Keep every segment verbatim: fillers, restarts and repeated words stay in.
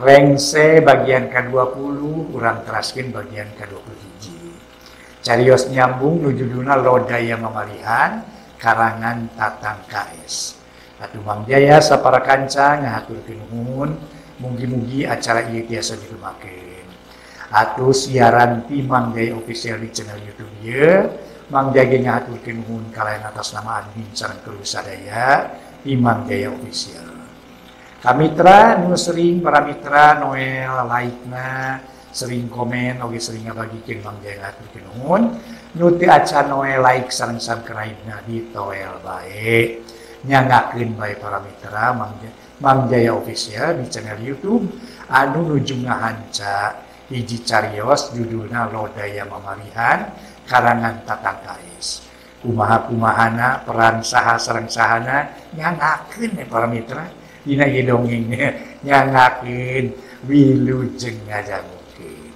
Rengse bagian ke dua puluh, urang teraskeun bagian ke dua puluh tujuh. Carios nyambung nujuduna Lodaya Mamalihan, karangan Tatang K S. Atuh Mang Jaya sapara kanca ngahaturkeun nuhun, mugi-mugi acara ieu tiasa dirumakeun. Atuh siaran ti Mang Jaya official di channel YouTube ieu, Mang Jaya ngahaturkeun nuhun kalayan atas nama admin sareng kru sadaya ti Mang Jaya official. Kamitra nu sering para mitra Noel like-na, sering komen oge sering ngabagikeun Mang Jaya ngahaturkeun nuhun. Nu teu acan Noel like sareng subscribe-na di toel bae. Nyangakeun bae para mitra Mang Jaya, Mang Jaya official di channel YouTube anu nuju ngahanca hiji carios judulna Lodaya Mamalihan karangan Tatang K S. Kumaha-kumahana peran saha sareng sahana nyangakeun ya para mitra dina ieu dongeng nyangakeun wilujeng ngajangukeun.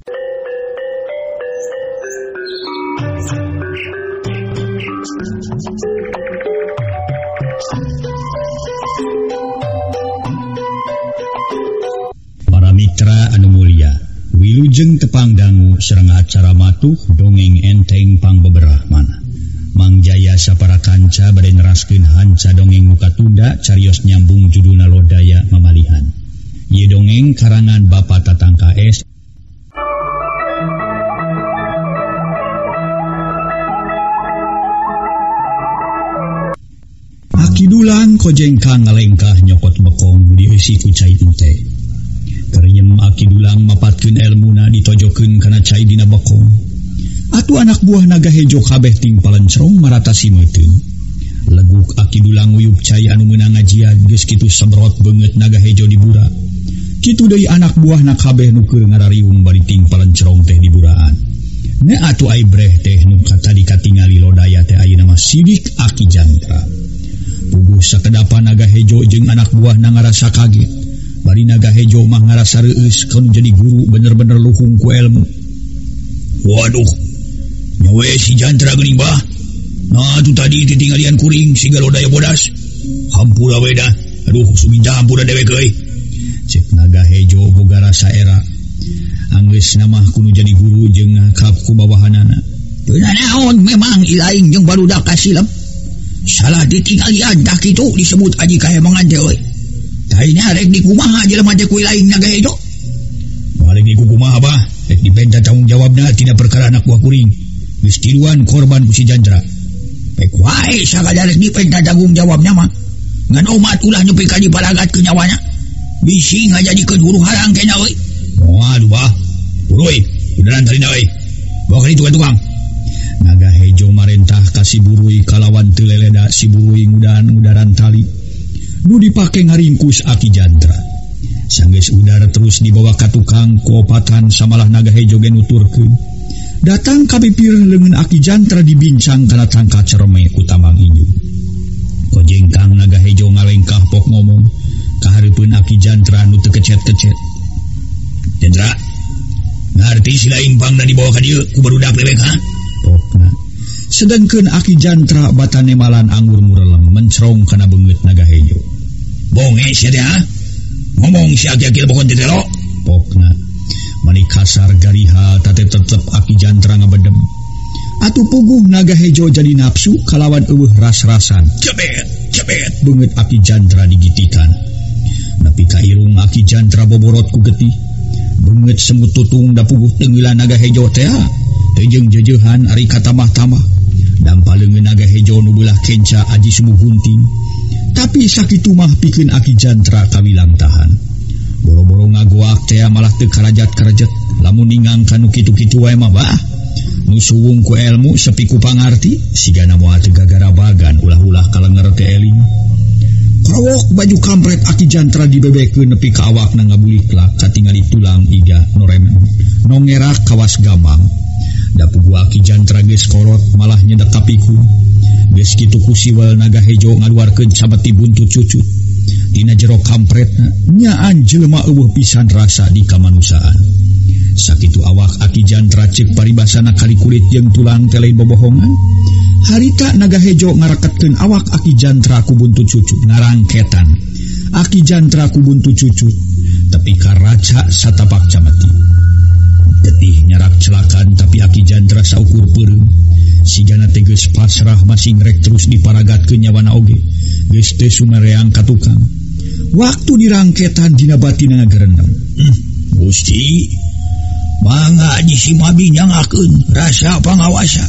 Mitra anu mulia, wilujeng tepang dangu sareng acara matuh dongeng enteng pangbeberahmana. Mang Jaya sapara kanca bade neraskeun hanca dongeng muka tunda carios nyambung judulna Lodaya Mamalihan. Ieu dongeng karangan Bapak Tatang K S. Aki dulang kojengkang ngalengkah nyokot bekong dieusi ku cai teh. Kerenyem aki dulang mapatkeun elmuna ditojokeun kana cai dina bekong. Atuh anak buah naga hejo kabeh ting palencrong marata simeuteun. Leguk aki dulang nguyup cai anu meunang ngajian geus kitu semrot beungeut naga hejo dibura. Kitu deui anak buahna kabeh nu keur ngarariung bari ting palencrong teh diburaan. Ne atuh ai breh teh nu tadi katingali Lodaya teh ayeuna mah sidik aki jantra. Puguh sakedapa naga hejo jeung anak buahna ngarasa kaget. Bari naga hejo mah ngarasa reueus kan jadi guru bener-bener luhung ku ilmu. Waduh, nyawe si jantra geuning bah. Nah tu tadi titinggalian kuring siga Lodaya bodas. Hampura we dah. Aduh, suminja hampura dewek euy. Cek naga hejo boga rasa era. Anggeus nama kudu jadi guru jeung ngakap ku bawahanana. Teu naon memang ilaing jeung barudak kasilep. Salah ditinggalian dah kitu disebut aji kahemangan teh euy. Tainya rek di kumaha jelema teh ku lain naga hejo. Balik di kumaha bah, rek dipenta tanggung jawabna tina perkara anak buah kuring. Geus tiluan korban ku si jantra. Pek wae sakadar rek dipenta tanggung jawabnya mah. Ngan umat ulah nyepi ka dipalagat ke nyawanya. Bisi ngajadikeun huru harang kena euy. Waduh bah. Uruy, udaran tarina euy. Bawa ka ditu tukang. Naga hejo marentah ka si buruy kalawan teu leleda si buruy ngudahan-ngudaran tali. Nu dipake ngaringkus aki jantra. Sanggeus udara terus dibawa ka tukang kuopatan samalah naga hejo ge nuturkeun. Datang kabipir leungeun aki jantra dibincang kana tangka cereme ku Tamang Injung. Kojengkang naga hejo ngalengkah pok ngomong ka hareupeun aki jantra nu teu kecet-kecet. Jantra, ngarti si laing pangna dibawa ka dieu ku barudak lewek ha? Pokna. Sedengkeun aki jantra batane malan anggur murelem mencrong kana beungeut naga hejo. Bonge sia teh ha? Ngomong si aki-aki pokon teh lo. Pokna. Mani kasar gariha tate tetep aki jantra ngabedem. Atuh puguh naga hejo jadi nafsu kalawan eueuh ras-rasan. Cepet, cepet beungeut aki jantra digitikan. Nepi ka irung aki jantra boborot ku getih. Beungeut semut tutung da puguh teunggilan naga hejo teh. Teu jeung jeujehan ari katamah-tamah. Dampaleungeun naga hejo nu beulah kenca aji sumuh hunting. Tapi sakitu mah pikeun aki jantra kawilang tahan. Boro-boro ngagoak teh malah teu karajat-karajat. Lamun ningang kanu kitu-kitu wae mah bah. Nu suwung ku ilmu sepi ku pangarti sigana moal teu gagarabagan ulah-ulah kalenger teh eling. Krowok baju kampret aki jantra dibebekeun nepi ka awakna ngabuliklak katingali tulang iga noremen. Nongerak kawas gamang. Da puguh aki jantra geus korot malah nyedak ka pikun. Geus kitu ku siwal naga hejo ngaluarkeun sabeti buntut cucut. Dina jero kampretna nyaan jelema eueuh pisan rasa di kamanusaan. Sakitu awak aki jantra cek paribasana kali kulit jeung tulang teh lain bobohongan. Harita naga hejo ngaraketkeun awak aki jantra ku buntut cucut ngarangketan. Aki jantra ku buntut cucut tepi ka raca satapak camati. Getih nyarak celakan tapi Aki Jantra saukur peureum. Sigana teges pasrah masing rek terus diparagatkeun nyawana oge. Geus teu sumereang ka tukang. Waktu dirangketan dina batinna ngagerenang. Hmm, Gusti, mangga disimabi nyangakeun rasa pangawasa.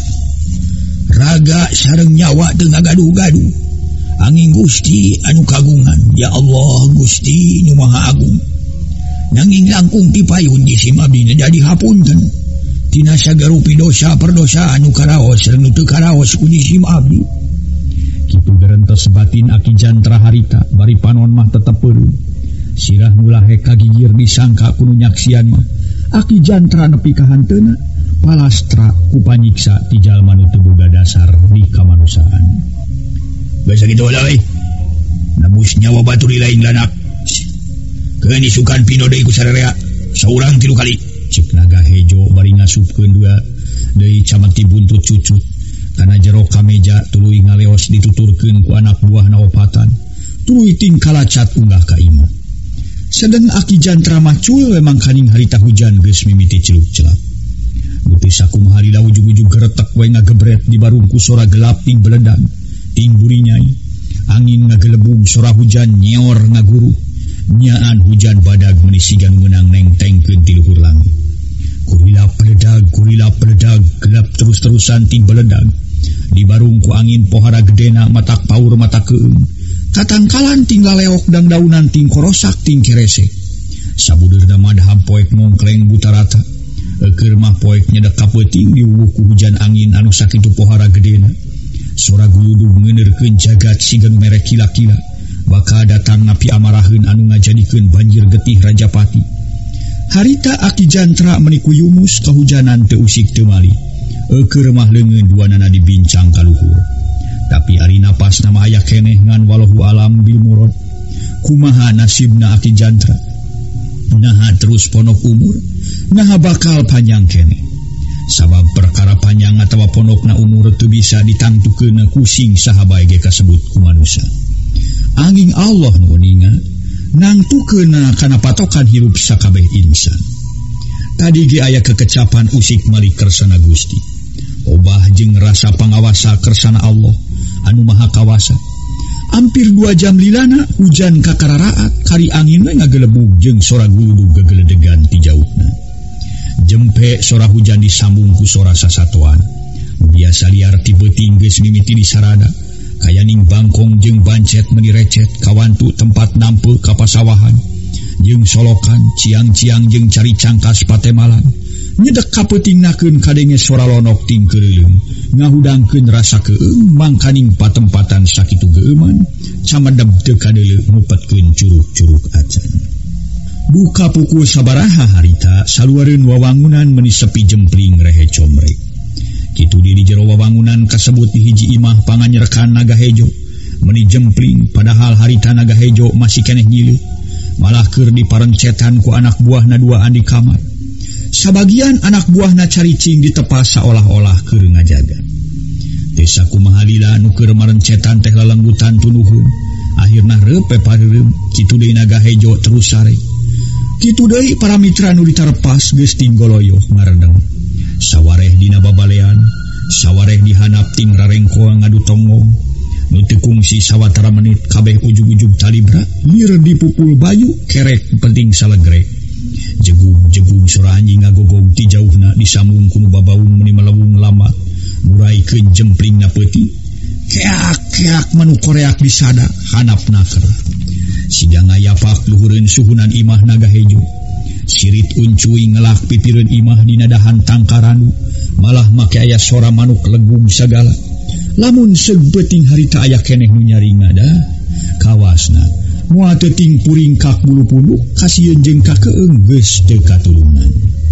Raga sareng nyawa teu ngagaduh-gaduh. Angin Gusti anu kagungan, ya Allah Gusti nu Maha Agung. Nanging langkung tipayun disimabi jadi hapunten. Tina sagarupi dosa perdosa anu karaos sareng nu teu karaos ku disimabi. Kitu gerentos batin Aki Jantra harita bari panon mah tetep peureum. Sirah mulahe kagigir disangka kudu nyaksian mah. Aki Jantra nepi ka hanteuna palastra ku panyiksa ti jalma nu teu boga dasar di kamanusaan. Basa kitu heula we. Nabus nyawa batur lain lanak. Keun isukan pino deui ku sararea. Saurang tilu kali. Cek naga hejo bari ngasupkeun dua deui camati buntut cucut. Kana jero kameja tuluy ngaleos dituturkeun ku anak buahna opatan. Tuluy ting kalacat unggah ka imah. Sedeng Aki Jantra macul memang kaning harita hujan geus mimiti celuk-celak. Beuti sakumaha lila ujug-ujug geretek we ngagebret di barungku sora gelap ting beledang, ting burinyai. Angin ngagelebung sora hujan nyeor ngaguru. Nyaan hujan badag meuni sigan meunang nengtengkeun ti luhur langit. Kurila peledag, kurila peledag, gelap terus-terusan ting beledag. Di barungku angin pohara gedena matak paur mata keung. Tatangkalan ting laleok dang daunan ting korosak ting kerese. Sabudeurna madhab poek ngongkleng buta rata. Keur mah poek nyedek ka peuting diuwuh ku hujan angin anu sakitu pohara gedena. Sora guluduh ngeuneurkeun jagat sigeng mere kila-kila. Baka datang napi amaraheun anu ngajadikeun banjir getih Rajapati. Harita Aki Jantra meniku yumus kahujanan teu usik teu mali. Keur mah leungeun duanana dibincang ka luhur. Tapi ari napas nama aya keneh ngan wallahu alam bil murad. Kumaha nasibna Aki Jantra? Naha terus ponok umur, naha bakal panjang keneh. Sabab perkara panjang atawa ponokna umur teu bisa ditangtukeun kusing saha bae ge kasebut ku manusia. Angin Allah nu ninga nangtukeun kana patokan hirup sakabeh insan. Tadi ge aya kekecapan usik mali kersana Gusti. Obah jeung rasa pangawasa kersana Allah anu maha kawasa. Hampir dua jam lilana hujan kakararaat kari angin we ngagelebug jeung sora guluduh gegeledegan ti jauhna. Jempe sora hujan disambung ku sora sasatoan. Biasa liar ti beuting geus mimiti di sarada. Kayaning bangkong jeung bancet meuni recet kawantu tempat nampeu ka pasawahan. Jeung solokan ciang-ciang jeung cari cangkas patemalan. Nyedek ka peutingnakeun kadenge sora lonok ting keureulung. Ngahudangkeun rasa keung mangkaning patempatan sakitu geuman camadeb teu kadeuleu ngupetkeun curug-curug acan. Buka pukul sabaraha harita saluareun wawangunan meuni sepi jempling rehe comrek. Kitu di jero wawangunan kasebut di hiji imah panganyerkan naga hejo meuni jempling padahal harita naga hejo masih keneh nyileuk. Malah keur diparencetan ku anak buahna duaan di kamar. Sabagian anak buahna caricing ditepas seolah-olah keur ngajaga. Teu sakumaha lila nu keur marencetan teh lalenggutan tunuhun. Akhirna reupe pareureum kitu deui naga hejo terus sare. Kitu deui para mitra nu ditarepas geus tinggoloyoh ngaredeng. Sawareh dina babalean, sawareh dihanap ting rarengkoa ngadu tonggong. Nu teu kungsi sawatara menit kabeh ujug-ujug talibra lir dipupul bayu kerek penting salegrek. Jegung-jegung sora anjing ngagogog ti jauhna disambung ku nu babaung meuni melewung lama muraikeun jemplingna peuting. Keak-keak manu koreak disada hanapna keur. Siga ngayapak luhureun suhunan imah naga hejo. Sirit uncuy ngelak pipireun imah dina dahan tangkaranu malah make aya sora manuk legung sagala. Lamun seug beuting harita aya keneh nu nyaringa dah kawasna moal teu ting puring kak bulu punduk kasieun jeung ka keung geus teu katulunan.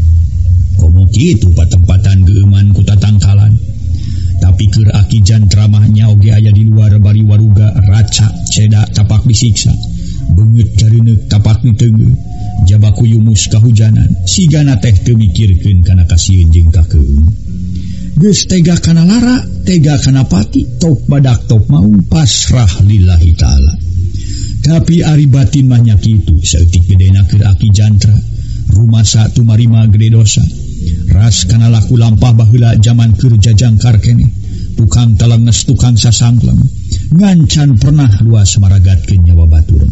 Komo kitu patempatan geuman ku tatangkalan. Tapi keur Aki Jantra mah nya oge aya di luar bari waruga raca ceda tapak disiksa. Beungeut careuneuh tapak diteungeuh. Jabaku yumus kahujanan sigana teh teu mikirkeun kana kasieun jeung ka keung. Geus tega kana lara, tega kana pati, top badak top maung pasrah lillahi ta'ala. Tapi ari batin mahnya kitu saeutik gedena keur Aki Jantra rumasa tumarima gede dosa ras kana laku lampah baheula zaman keur jajangkar keneh tukang telenges tukang sasangkleng ngancan pernah luas maragatkeun nyawa batur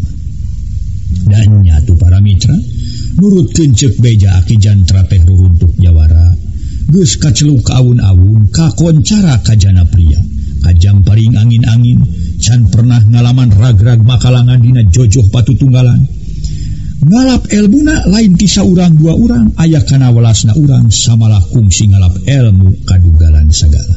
dan nyatu para mitra nurutkeun ceuk beja Aki Jantra teh ruruntuk jawara geus kaceluk ka awun-awun kakoncara kajana pria kajam paring angin-angin can pernah ngalaman rag-rag makalangan dina jojoh patutunggalan ngalap elmuna lain ti saurang dua urang aya kana welasna urang samalah kungsi ngalap ilmu kadugalan sagala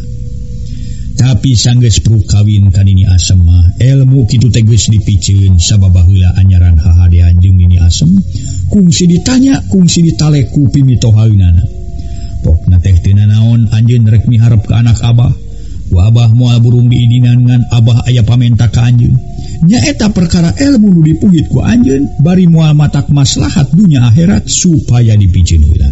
tapi sanggeus pruk kawin ka nini asem mah ilmu kitu teh geus dipikeun sabab baheula anyaran hahadean jeung nini asem kungsi ditanya kungsi ditaleku pimitohaeunana pokna teh teu naon anjeun rek miharep ka anak abah ku abah moal burung diidinan ngan abah aya pamenta ka anjeun nyaeta perkara ilmu nu dipuhit ku anjeun bari moal matak maslahat dunya akhirat supaya dipikeun heula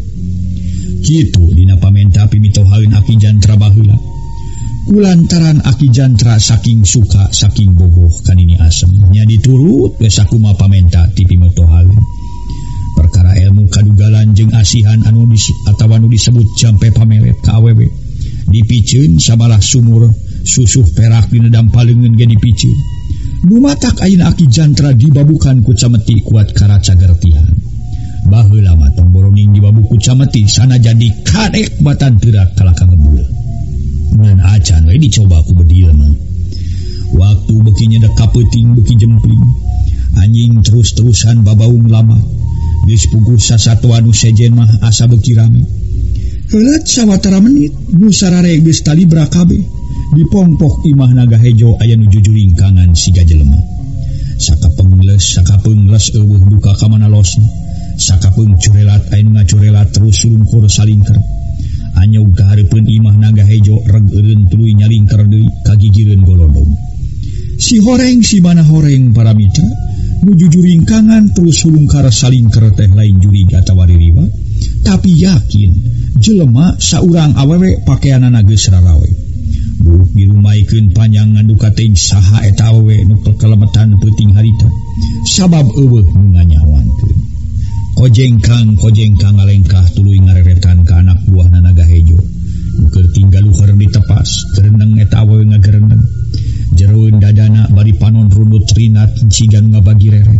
kitu dina pamenta pimitohaeun Aki Jantra baheula kulantaran Aki Jantra saking suka saking bogoh ka nini asem nya diturut we sakumaha pamenta ti pimitohaeun perkara ilmu kadugalan jeung asihan anu dis atawa anu disebut jampe pamelet ka awewe dipikeun sabalah sumur susuh perak dina dampaleungeun ge dipikeun lumatak ayeuna Aki Jantra dibabukan ku cameti kuat karaca gertihan baheula mah tong boroning dibabu ku cameti sanajan dikadek batan teurak kalaka ngebul ngan acan we dicoba ku bedil mah waktu beuki nyedek ka peuting beuki jempling anjing terus-terusan babaung lama geus puguh sasatoa nu sejen mah asa beuki rame heuleut sawatara menit nu sarare geus talibra kabeh dipongpok imah naga hejo aya nu jujuring kangan siga jelema sakapeung leus sakapeung leus eueuh duka ka mana losna sakapeung curelat aya nu ngacurelat terus sulungkur salingker anyog ka hareupeun imah naga hejo reg eureun tuluy nyalingker deui ka gigireun golodong si horeng si mana horeng para mitra nu jujuring kangan terus sulungkar salingker teh lain jurig atawa ririwa tapi yakin jelema saurang awewe pakaianana geus rarawe buuk dirumaikeun panjang ngaduka teuing saha eta awewe nu kekelemetan peuting harita sabab eueuh nu nganyawankeun kojengkang kojengkang ngalengkah tuluy ngareretan ka anak buahna naga hejo nu keur tinggal luhur di tepas gereneng eta awewe ngagereneng jeroeun dadana bari panon rundut rinat sigan ngabagi rerek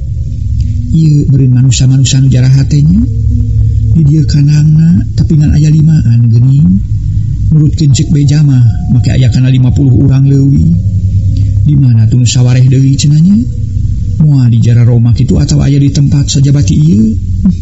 ieu meureun manusia-manusia nu jaraha teh nya di dieu kanangna tapi ngan aya limaan geuning nurutkeun ceuk beja mah make aya kana lima puluh urang leuwih di mana tuh sawareh deui cenah nya moal di jara Roma kitu atawa aya di tempat sajabati ieu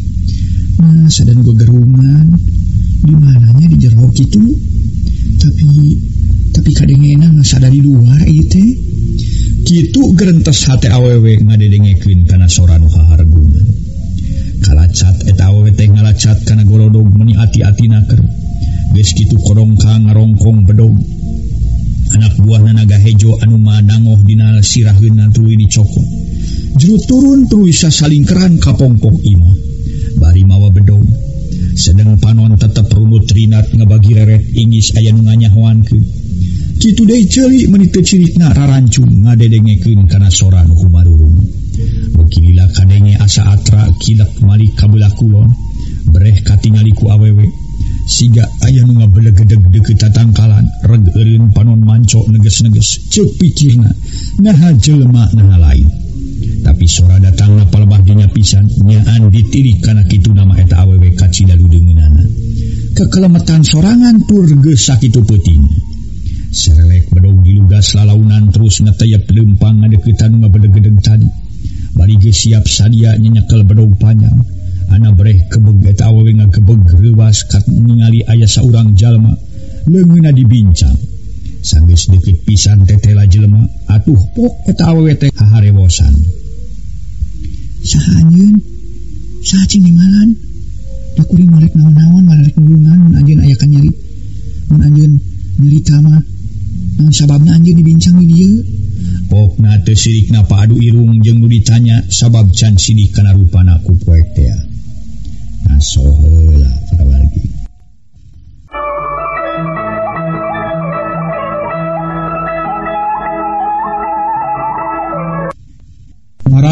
nah sadan gua gerungan di mananya di jero kitu tapi tapi kadengena sada di luar ieu teh kitu gerentes hate awewe ngadedengekeun kana sora nu hahargungan kalacat eta awewe teh ngalacat kana golodog meuni ati-atina keur geus kitu kodongkang ngarongkong bedog anak buahna naga hejo anu madangoh dina siraheunna tuluy dicokot jero turun tuluy sasalingkeran ka pongpok imah bari mawa bedog sedeng panon tetep runut rinat ngabagi reret ingis aya nu nganyahoankeun kitu deui ceuli meuni teu cirikna rarancung ngadedengekeun kana sora nu humarurung beuki lila kadenge asa atra kilek malik ka beulah kulon breh katingali ku awewe siga aya nu ngabelegedeg deukeut tatangkalan reg eureun panon manco neges-neges ceuk pikirna naha jelema naha lain tapi sora datangna palebah dinya pisan nyaan ditilik kana kitu nama eta awewe ka cidalu deungeunana kekelemetan sorangan tur geus sakitu peuting serelek bedog dilugas lalaunan terus ngeteyep leumpang ngadeuketan nu ngabelegedeg tadi bari geus siap sadia nyenyekel bedog panjang ana breh kebeg eta awewe ngagebeg reuwas kat ningali aya saurang jalma leungeunna dibincang sanggeus deukeut pisan tetela jelema atuh pok eta awewe teh haharewosan saha anjeun saha cing nimalan da kuring malek naon-naon malek nulungan mun anjeun aya ka nyeri mun anjeun nyerita mah naon sababna anjeun dibincang di dieu pokna teu sirikna paadu irung jeung nu ditanya sabab can sidih kana rupana ku poek teh naso heula parawargi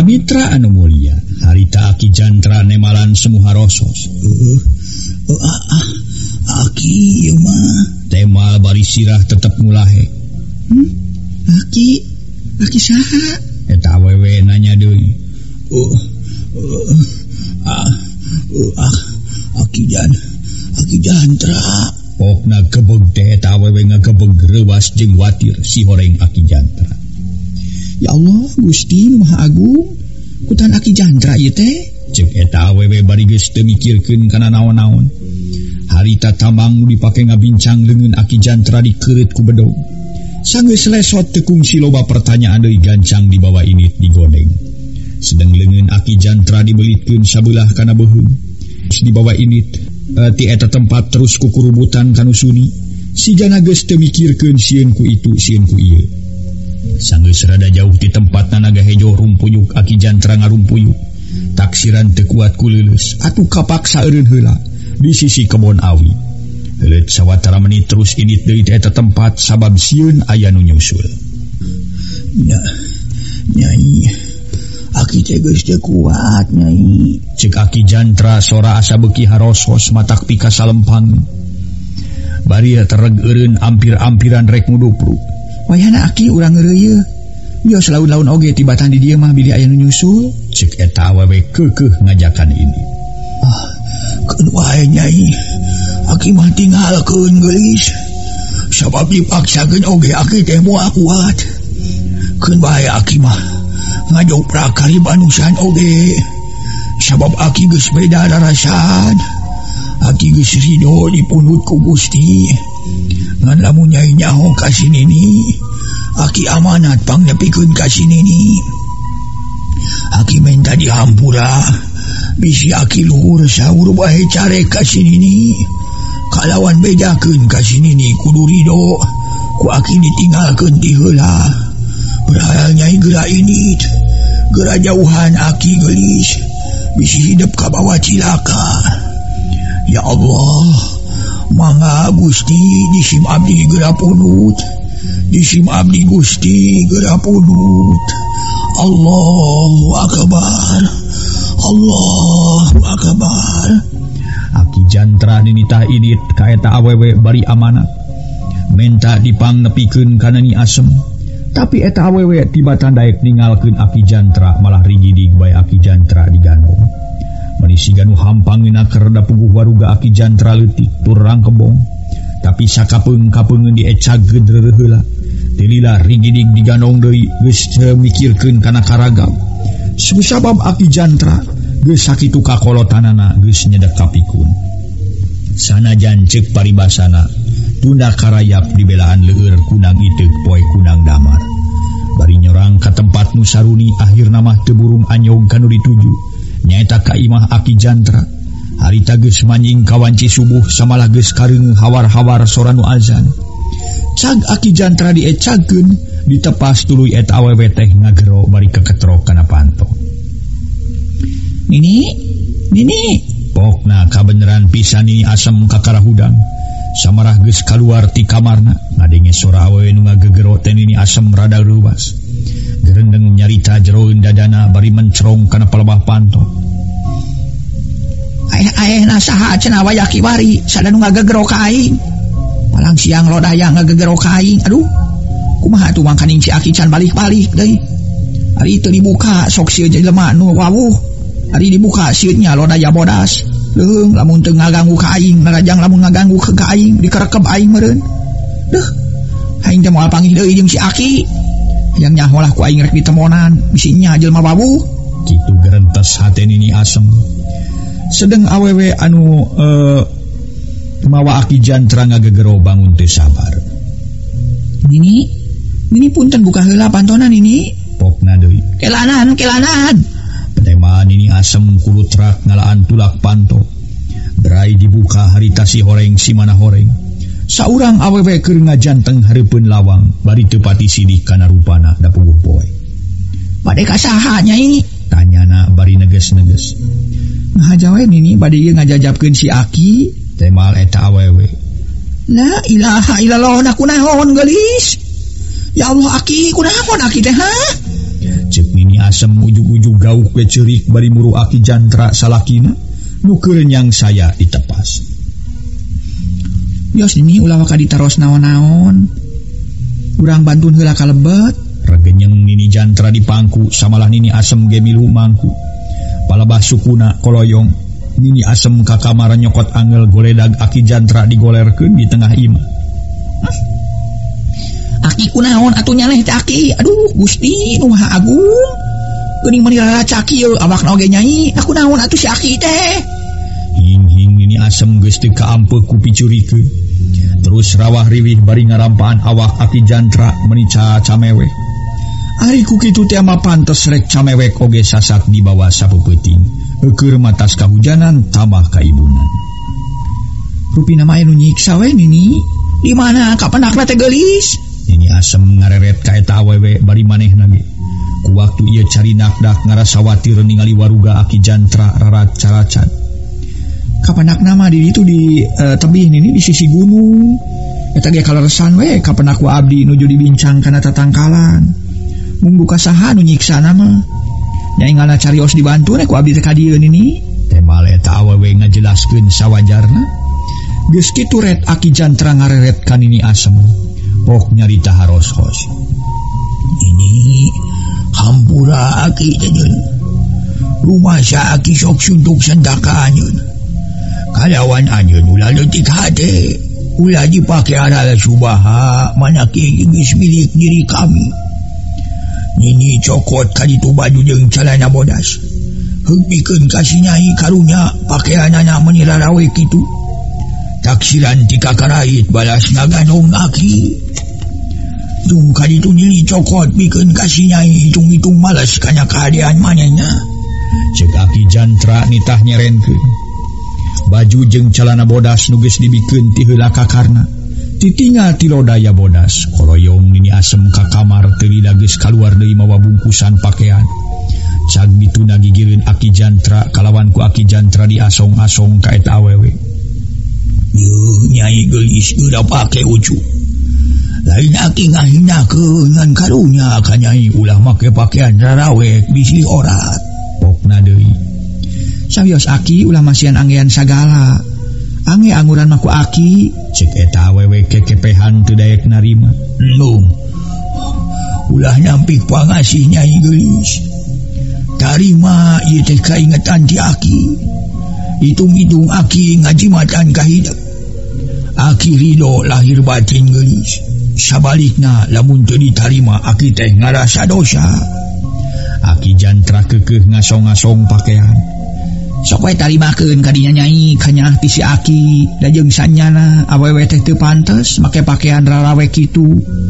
Mitra anu mulia, harita Aki Jantra nemalan semuha rosos. Uh, uh, uh, uh, Aki ieu mah temal bari sirah tetep mulahe. Hmm? Aki, Aki saha? Eta awewe nanya deui. Uh, uh, uh, uh, uh, Aki Jan, Aki Jantra. Pokna gebeg teh eta awewe ngagebeg reuwas jeung watir si horeng Aki Jantra. Ya Allah, Gusti nu Maha Agung, kutan Aki Jantra ieu teh. Cek eta awewe bari geus teu mikirkeun kana naon-naon. Harita tambang nu dipake ngabincang leungeun Aki Jantra dikeureut ku bedog. Sanggeus lesot teu kungsi loba pertanyaan deui gancang di bawah init digodeng. Sedeng leungeun Aki Jantra dibelitkeun sabelah kana beuheung. Di bawah init uh, ti eta tempat terus kukurubutan kanu suni. Si jana geus teu mikirkeun sieun ku itu sieun ku ieu. Sanggeus rada jauh di tempat nanaga hejo rumpuyuk Aki Jantra ngarumpuyuk. Taksiran teu kuat ku leuleus, atuh kapaksa eureun heula di sisi kebon awi. Heuleut sawatara menit terus init deui di eta tempat sabab sieun aya nu nyusul. Nya, Nyai, Aki teh geus teu kuat, Nyai. Cek Aki Jantra sora asa beuki harosos matak pika salempang. Bari tereg eureun ampir-ampiran rek ngudupru. Wayahna Aki urang ngeureuyeun. Bios laun-laun oge tibatan di dieu mah bili aya nu nyusul. Cek eta awewe keukeuh ngajakan ini. Ah, keun wae Nyai. Aki mah tinggalkeun geulis. Sabab dipaksakeun oge Aki teh moal kuat. Keun wae Aki mah ngajoprak kari banusan oge. Sabab Aki geus beda rarasan. Aki geus ridho dipunut ku Gusti. Ngan lamun Nyai nyaho ka sinini, Aki amanat pangnepikeun ka sinini. Aki minta dihampura, bisi Aki luhur saur bae care ka sinini. Kalawan bedakeun ka sinini kudu ridho, ku Aki ditinggalkeun ti heula. Berhayal Nyai geura init, geura jauhan Aki geulis, bisi hidup ka bawah cilaka. Ya Allah, mangga Gusti disim abdi geura punut, disim abdi Gusti geura punut. Allahu Akbar, Allahu Akbar. Aki Jantra ninitah init ka eta awewe bari amanat. Menta dipangnepikeun kana Nyi Asem. Tapi eta awewe tibatan daek ningalkeun Aki Jantra malah rigidig bae Aki Jantra digandong. Manisi ganu hampangeuna keur da puguh waruga Aki Jantra leutik turang kebong. Tapi sakapeung-kapeungeun diecageun reureuh heula. Tilila rigidig digandong deui geus mikirkeun kana karagam. Sabab Aki Jantra geus sakitu kakolotanana geus nyedek kapikun. Sanajan ceuk paribasana tunda karayap di belaan leueur kunang iteuk poe kunang damar. Bari nyorang ka tempat nu saruni akhirna mah teu burung anyog kanu dituju. Nyaeta ka imah Aki Jantra. Harita geus manjing kawanci subuh samalah geus kareung hawar-hawar sora nu azan. Cag Aki Jantra diecageun ditepas tuluy eta awewe teh ngagero bari keketrok kana panto. Nini, Nini, pokna kabeneran pisan Nini Asem ka karahudang. Samarah geus kaluar ti kamarna, ngadenge sora awewe nu ngagegero teh Nini Asem rada leuwas. Gerendeng nyarita jeroeun dadana bari mencrong kana palebah panto. Aeh-aehna saha cenah wayah kiwari sada nu ngagegero ka aing. Palang siang lodaya ngagegero ka aing. Aduh, kumaha atuh mangkaning si Aki can balik-balik deui. Ari teu dibuka sok sieun jelema nu wawuh. Ari dibuka sieunnya lodaya bodas. Leung lamun teu ngaganggu ka aing, narajang lamun ngaganggu ka aing dikerekeb aing meureun. Duh, aing teh moal panggih deui jeung si Aki. Yang nyaholah ku aing rek ditemonan bisinya jelema wawuh. Kitu gerentes hate Nini Asem. Sedeng awewe anu uh, mawa Aki Jantra ngagegero bangun teu sabar. Nini, Nini punten buka heula pantona Nini. Pokna deui. Kelanan, kelanan. Tema Nini Asem kulutrak ngalaan tulak panto. Berai dibuka harita si horeng si mana horeng. Saurang awewe keur ngajanteng hareupeun lawang bari teu pati sidih kana rupana da puguh poe. Bade ka saha Nyai? Tanyana bari neges-neges. Ngahaja we Nini bade ieu ngajajabkeun si Aki. Temal eta awewe. La ilaha illallah na kunaon geulis. Ya Allah Aki kunaon Aki teh ha? Ceuk Nini Asem ujug-ujug gauk we ceurik bari muru Aki Jantra salakina nu keur nyang saya ditepas. Yos ini ulah waka ditaros naon-naon. Urang bantun heula kalebet. Regenyeng Nini Jantra dipangku samalah Nini Asem ge milu mangku. Palabah sukuna koloyong Nini Asem ka kamar nyokot angel goledag Aki Jantra digolerkeun di tengah imah. Aki kunaon atuh nyaleh teh Aki. Aduh Gusti nu Maha Agung. Geuning meni raraca kieu awakna oge nyai. Aku naon atuh si Aki teh. Hing-hing Nini Asem geus teu kaampeu ku picurikeun. Terus rawah riwih bari ngarampaan awak Aki Jantra meni camewek. Ari ku kitu teh mah pantes rek camewek oge sasak di bawah sapeupeting. Keur matas kahujanan tambah kaibunan. Rupina mah anu nyiksa we Nini. Di mana kapenakna teh geulis? Nini Asem ngareret ka eta awewe bari manehna ge. Ku waktu ieu carinakdak ngarasa watir ningali waruga Aki Jantra raraca-racan. Kapenakna mah di ditu di uh, tebih Nini di sisi gunung. Eta ge kaleresan we kapenak ku abdi nuju dibincang kana tatangkalan. Mung duka saha nu nyiksana mah. Nyai ngana carios dibantu ku abdi teh ka dieu Nini. Teh male eta awewe ngajelaskeun sawajarna. Geus kitu ret Aki Jantra ngareret ka Nini Asem. Pok nyarita haros-hos. Ini hampura Aki teh. Rumah sa Aki sok suntuk sendaka anjeun. Kalawan anjeun ulah leutik hate. Ulah dipake arala subaha manaki geus milik diri kami. Nini cokot kaditu baju jeung calana bodas. Heupikeun ka si Nyai karunya pakeanana meni rarawe kitu. Taksiran ti kakarait balas ngaganong Aki. Dung kaditu Nini cokot pikeun ka si Nyai hitung-hitung males kana kaadian manehna. Ceuk Aki Jantra nitah nyerenkeun. Baju jeung calana bodas nu geus dibikeun ti heula kakarna. Titinggal ti lodaya bodas, koloyong Nini Asem ka kamar teu lila geus kaluar deui mawa bungkusan pakean. Cag bituna gigireun Aki Jantra kalawan ku Aki Jantra diasong-asong ka eta awewe. Yuh Nyai geulis udah pake ucu. Lain Aki ngahinakeun ngan karunya ka Nyai ulah make pakean rarawek bisi orat. Pokna deui. Sawios Aki ulah masian anggean sagala. Ange anguran mah ku Aki. Cek eta awewe kekepehan teu daek narima. Lung. Ulah nyampik pangasih Nyai geulis. Tarima ieu teh kaingetan ti Aki. Hitung-hitung Aki ngajimatan ka hidup. Aki ridho lahir batin geulis. Sabalikna lamun teu ditarima Aki teh ngarasa dosa. Aki Jantra keukeuh ngasong-ngasong pakean. Sok we tarimakeun ka dinya Nyai kanya ti si Aki da jeung sanyana awewe teh teu pantes make pakean rarawe kitu.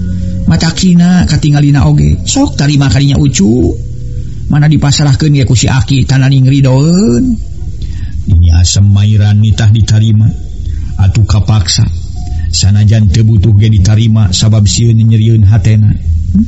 Mataksina katinggalina oge. Sok tarima ka dinya ucu. Mana dipasrahkeun ge ku si Aki tananing ridoeun. Nini Asem mairan nitah ditarima. Atuh kapaksa. Sanajan teu butuh ge ditarima sabab sieun nyerieun hatena. Hmm?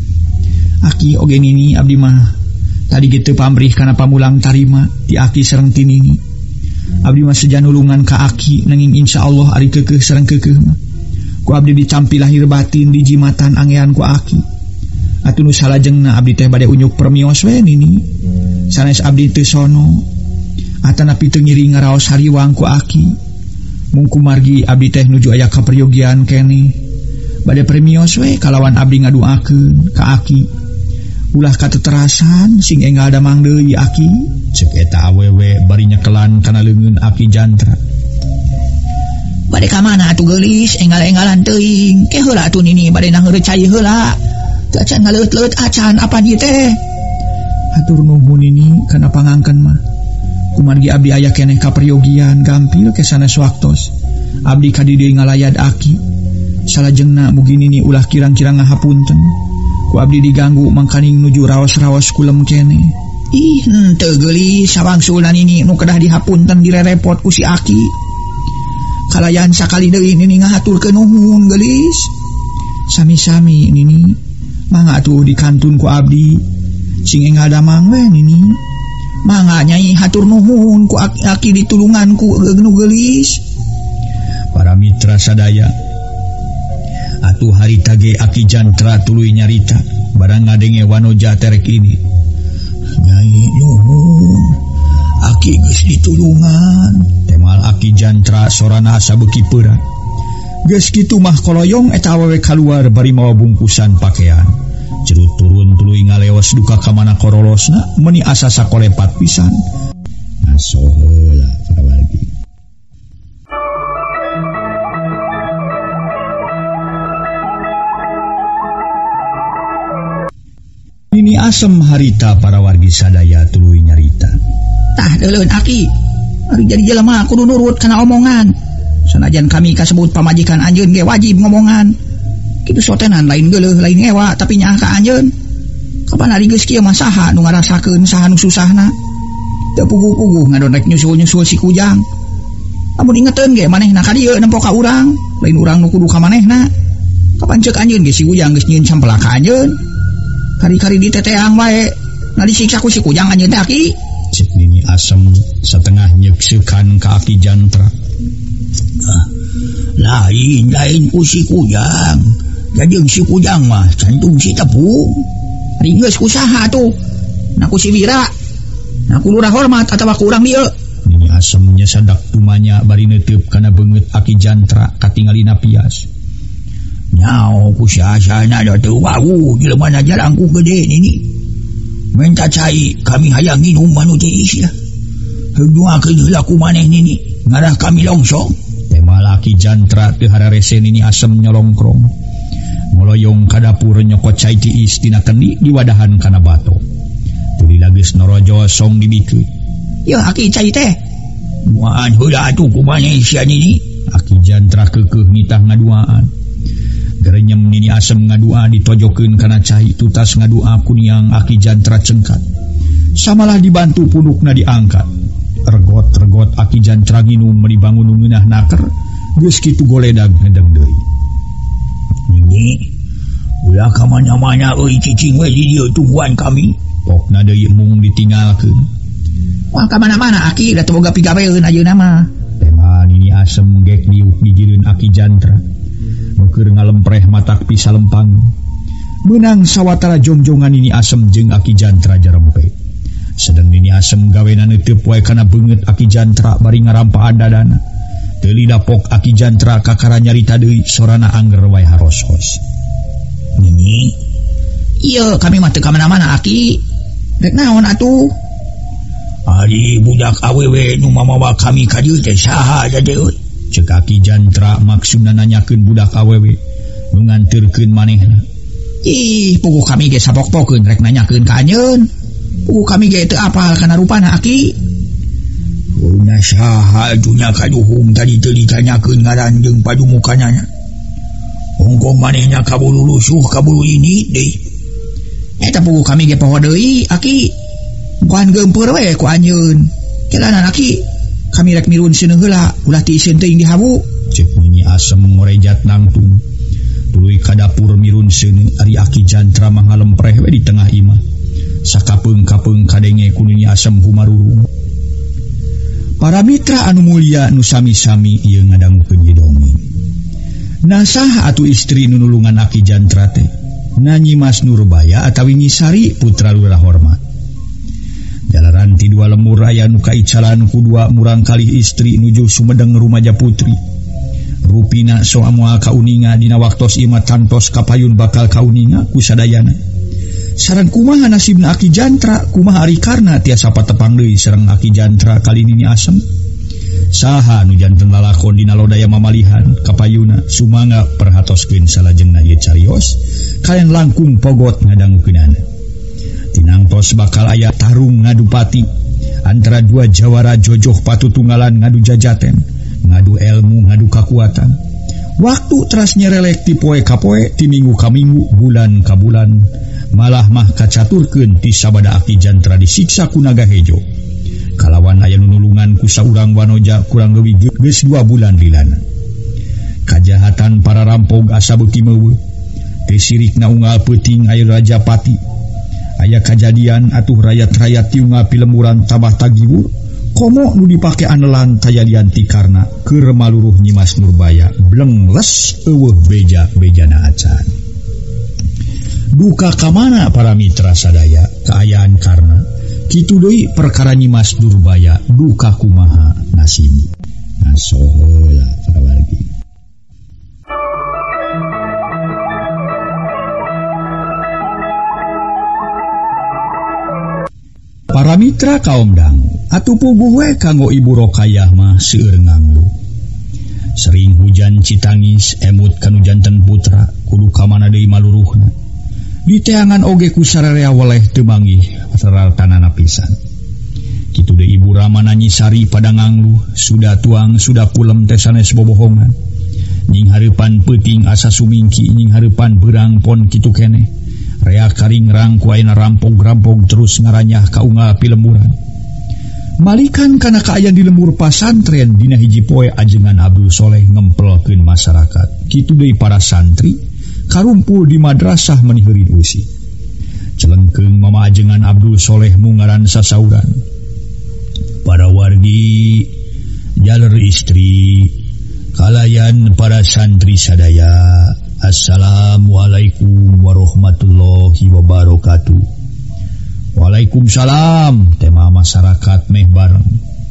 Aki oge Nini abdi mah tadi gitu pamrih kana pamulang tarima ti Aki sareng ti Nini. Abdi mah sejanulungan ka Aki nanging insyaallah ari keukeuh sareng keukeuh mah. Ku abdi dicampi lahir batin di jimatan angean ku Aki. Atuh nu salajengna abdi teh bade unyuk permios we Nini. Sanes abdi teu sono. Atanapi teu ngiri ngaraos hariwang ku Aki. Mung kumargi abdi teh nuju aya ka peryogian keneh. Bade permios we kalawan abdi ngaduakeun ka Aki. Ulah kateterasan sing enggal damang deui Aki. Ceuk eta awewe bari nyekelan kana leungeun Aki Jantra. Bade ka mana atuh geulis enggal-enggalan teuing. Ke heula atuh Nini bade nang reucai heula. Teu acan ngaleut-leut acan apa dieu teh. Hatur nuhun Nini kana pangangkeun mah. Kumargi abdi aya keneh ka peryogian gampil ke sanes waktos. Abdi ka dieu ngalayad Aki. Salajengna mugi Nini ulah kirang-kirang ngahapunten. Ku abdi diganggu mangkaning nuju raos-raos kulem kene. Ih henteu geulis sawangsulna Nini nu kedah dihapunten direrepot ku si Aki. Kalayan sakali deui Nini ngahaturkeun nuhun geulis. Sami-sami Nini. Mangga atuh dikantun ku abdi. Sing enggal damang we Nini. Mangga Nyai hatur nuhun ku Aki, Aki ditulungan ku nu geulis. Para mitra sadaya. Atuh harita ge Aki Jantra tuluy nyarita barang ngadenge wanoja terek ini. Aki geus ditulungan. Temal Aki Jantra sorana asa beuki peura. Geus kitu mah koloyong eta awewe kaluar bari mawa bungkusan pakaian. Jerut turun tuluy ngaleos duka ka mana korolosna meuni asa sakolepat pisan. Ngaso heula parawargi. Ini asem harita para wargi sadaya tuluy nyarita. Tah deuleun Aki, ari jadi jelema kudu nurut kana omongan. Sanajan kami kasebut pamajikan anjeun ge wajib ngomongan. Kitu sotenan lain geuleuh lain ewa tapi nyaah ka anjeun. Kapan ari geus kieu mah saha nu ngarasakeun saha nu susahna. Teu puguh-puguh ngadondek nyusul-nyusul si Kujang. Amun ingeteun ge manehna ka dieu nempo ka urang, lain urang nu kudu ka manehna. Kapan ceuk anjeun ge si Kujang geus nyieun sampela ka anjeun. Kari-kari diteteang wae ngadisiksa ku si Kujang anjeun teh Aki. Cik Nini asem setengah nyeukseun ka Aki Jantra. Ah, lain lain ku si Kujang. Jadi si Kujang mah cantum si tepung. Ari geus ku saha tuh? Naku si Wira. Naku lurah hormat atawa ku urang dieu. Nini asem nyasadak tumanya bari neuteup kana beungeut Aki Jantra katingalina pias. Nyao ku siasana da teu wau jelema na jarang ku gede nini. Minta cai kami hayang minum manu tiis ya. Heuduakeun heula ku maneh nini ngarah kami longsong. Temal Aki Jantra teu hararese Nini asem nyolongkrong. Moloyong ka dapur nyokot cai tiis tina kendi diwadahan kana bato. Tuli lageus norojo song dibikeun. Yo Aki cai teh. Muaan heula atuh ku maneh sia nini. Aki Jantra keukeuh nitah ngaduaan. Gerenyem Nini asem ngadua ditojokeun kana cai tutas ngadua kuniang Aki Jantra cengkat. Samalah dibantu pundukna diangkat. Regot-regot Aki Jantra nginum dibangun ngeunah naker. Geus kitu goledag ngedeng deui. Nini, ulah ka mana-mana euy cicing we di dieu tungguan kami. Pokna deui mung ditinggalkeun. Wah ka mana-mana Aki da teu boga pigaweun ajeuna mah. Tema Nini asem gek diuk di jireun Aki Jantra. Keur ngalempreh matak pisa lempang. Menang sawatara jongjongan Nini asem jeung Aki Jantra jarempe. Sedang Nini asem gawena neuteup wae kana beungeut Aki Jantra bari ngarampaan dadana. Teuli dapok Aki Jantra kakara nyarita deui sorana angger wae haros-hos. Nini, ieu kami mah teu ka mana-mana Aki. Rek naon atuh? Ari budak awewe nu mamawa kami ka dieu teh saha aja deui? Cek Aki Jantra maksudna nanyakeun budak awewe nu nganterkeun manehna. Ih, puguh kami ge sapok-pokeun rek nanyakeun ka anjeun. Puguh kami ge teu apal kana rupana Aki. Una saha dunya kaduhung tadi teu ditanyakeun ngaran jeung padumukanna. Ongkong manehna kabulu lusuh kabulu ini deui. Eta puguh kami ge poho deui Aki. Bukan geumpeur we ku anjeun. Kelanan Aki. Kami rek mirun seuneu heula ulah ti iseun teuing di hawu. Cek Nini asem ngorejat nangtung. Tuluy ka dapur mirun seuneu ari Aki Jantra mah ngalempreh we di tengah imah. Sakapeung-kapeung kadenge ku Nini asem humarurung. Para mitra anu mulia nu sami-sami ieu ngadangukeun ieu dongeng. Nasaha atuh istri nu nulungan Aki Jantra teh? Na Nyi Mas Nurbaya atawi Nyi Sari putra lurah hormat. Jalaran ti dua lemur aya nu kaicalan ku dua murang kali istri nuju Sumedeng rumaja putri. Rupina soa moal kauninga dina waktos imah tantos kapayun bakal kauninga ku sadayana. Sareng kumaha nasibna Aki Jantra, kumaha ari karna tiasa patepang deui sareng Aki Jantra kali Nini asem. Saha nu janten lalakon dina lodaya mamalihan kapayuna sumangga perhatoskeun salajengna ieu carios kalian langkung pogot ngadangukeunana. Tinangtos bakal aya tarung ngadu pati antara dua jawara jojoh patutunggalan ngadu jajaten, ngadu ilmu, ngadu kekuatan. Waktu teras nyerelek ti poe ka poe, ti minggu ka minggu, bulan ka bulan. Malah mah kacaturkeun ti sabada Aki Jantra disiksa ku naga hejo. Kalawan aya nulungan ku saurang wanoja kurang leuwih geus dua bulan lilana. Kajahatan para rampog asa beuki meuweuh. Teu sirikna unggal peuting aya Raja Pati. Aya kajadian atuh rakyat-rakyat tiunga pilemuran tabah tagiwur komo nu dipake anelan tayalian ti karna keur maluruh Nyi Mas Nurbaya blengles eueuh beja-bejana acan. Duka kamana para mitra sadaya kaayaan karna kitu deui perkara Nyimas Durbaya duka kumaha nasib. Naso heula para wargi. Para mitra kaum dangu, atuh puguh we kanggo Ibu Rokayah mah seueur nganglu. Sering hujan citangis emut kanu janten putra kudu ka mana deui maluruhna. Diteangan oge ku sararea weleh teu manggih rartanana pisan. Kitu deui Ibu Rama Nanyisari pada nganglu, sudah tuang sudah kulem teh sanes bobohongan. Nying hareupan peuting asa sumingki, nying hareupan beurang pon kitu keneh. Rea karing rangku ayeuna rampog-rampog terus ngaranyah ka unggal pilemburan. Malikan kana kaayaan di lembur pasantren dina hiji poe ajengan Abdul Soleh ngempelkeun masyarakat. Kitu deui para santri karumpul di madrasah meniheurin usi. Celengkeung mama ajengan Abdul Soleh mungaran sasauran. Para wargi, jaler istri, kalayan para santri sadaya. Assalamualaikum warahmatullahi wabarakatuh. Waalaikumsalam. Tema masyarakat meh bareng.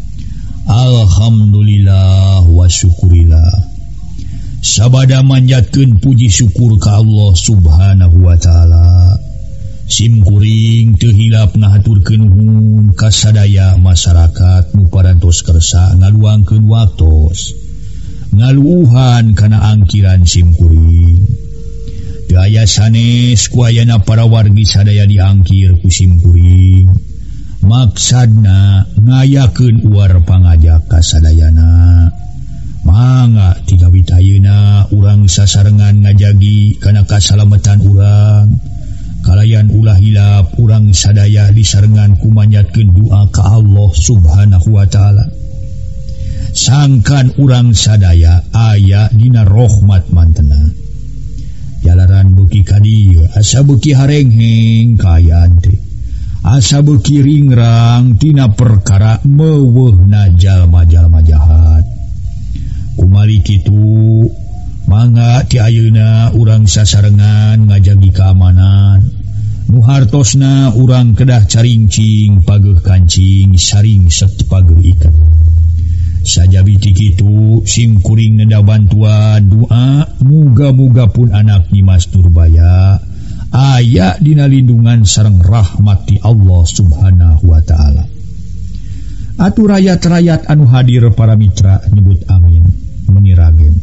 Alhamdulillah wa syukurillah. Sabada manjatkeun puji syukur ka Allah Subhanahu wa taala. Simkuring teu hilap ngahaturkeun nuhun ka sadaya masyarakat nu parantos kersa ngaluangkeun waktos. Ngaluuhan kana angkiran simkuring. Teu aya sanes ku ayana para wargi sadaya diangkir ku simkuring. Maksadna ngayakeun uar pangajak ka sadayana. Mangga ti gawit ayeuna urang sasarengan ngajagi kana kasalamatan urang. Kalayan ulah hilap urang sadaya disarengan ku manjatkeun doa ka Allah Subhanahu wa taala. Sangkan urang sadaya aya dina rahmat mantena. Jalaran beuki ka dieu asa beuki harengheng kaayaan teh. Asa beuki ringrang tina perkara meuweuna jalma-jalma jahat. Kumali kitu mangga ti ayeuna urang sasarengan ngajagi keamanan. Nu hartosna urang kedah caringcing pageuh kancing saring satepageuh ikan. Sajabi ti kitu simkuring neda bantuan doa muga-muga pun anak Nyimas Durbaya aya dina lindungan sareng rahmat ti Allah Subhanahu wa taala. Atuh rakyat-rakyat anu hadir para mitra nyebut amin meniragen.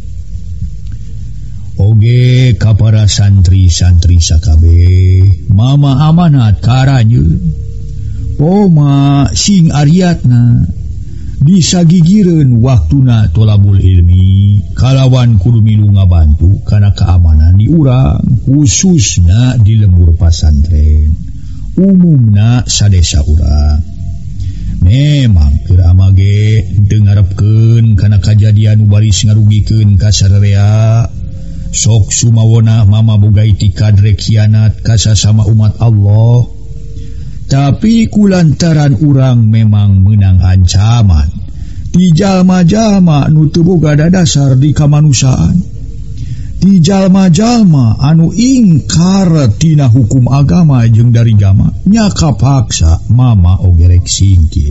Oge ka para santri-santri sakabeh mama amanat karanjeun. Poma sing ariatna disagigireun waktuna tolabul ilmi kalawan kudu milu ngabantu kana keamanan di urang khususna di lembur pasantren umumna sadesa urang. Memang keur amage teu ngarepkeun kana kajadian nu baris ngarugikeun ka sararea. Sok sumawona mama boga itikad rek khianat ka sasama umat Allah. Tapi kulantaran urang memang menang ancaman ti jalma-jalma nu teu boga dadasar di kamanusaan, ti jalma-jalma anu ingkar tina hukum agama jeung dari jama nya kapaksa mama oge rek singkir.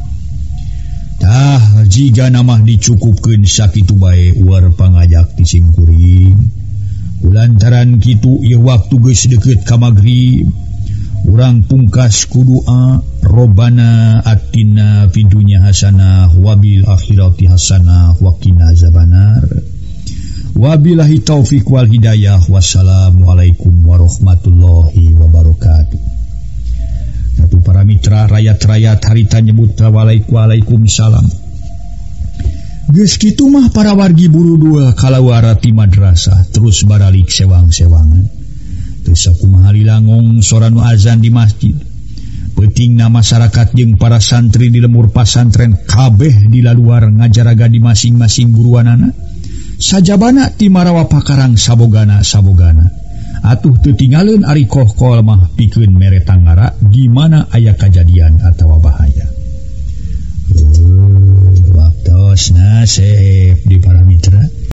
Tah jiga namah dicukupkeun sakitu bae uar pangajak ti simkuring. Kulantaran kitu ieu waktu geus deukeut ka magrib. Urang pungkas kudu'a Robbana atina fid dunya hasanah wabil akhirati hasanah wa qina azabannar. Wabillahi taufiq wal hidayah. Wassalamualaikum warahmatullahi wabarakatuh. Satu para mitra rakyat-rakyat harita nyebut waalaikumsalam. Geus kitu mah para wargi buru dua kalawara ti madrasah terus baralik sewang-sewangan. Teu kumaha lilangong soran azan di masjid. Peutingna masyarakat jeung para santri di lembur pasantren kabeh dilaluar ngajaraga di masing-masing guruanana. Sajabana ti marawa pakarang sabogana sabogana. Atuh teu tinggalin ari kohkol mah pikeun mere tanggara di mana aya kajadian atawa bahaya. Uh, waktosna sep di para mitra.